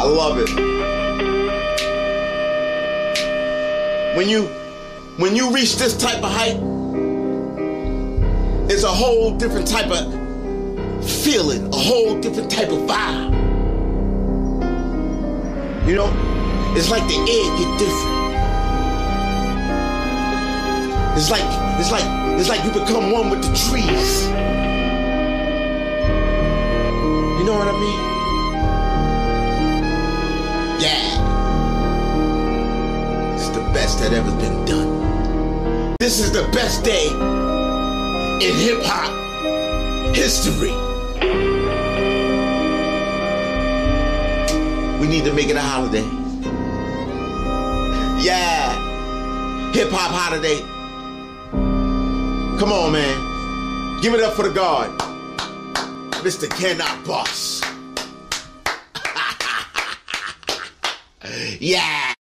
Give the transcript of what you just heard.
love it. When you reach this type of height, it's a whole different type of feeling, a whole different type of vibe. You know, it's like the air get different. It's like you become one with the trees. You know what I mean? Yeah. It's the best that ever been done. This is the best day in hip-hop history. We need to make it a holiday. Yeah. Hip-hop holiday. Come on, man. Give it up for the God. Mr. Canibus. Yeah.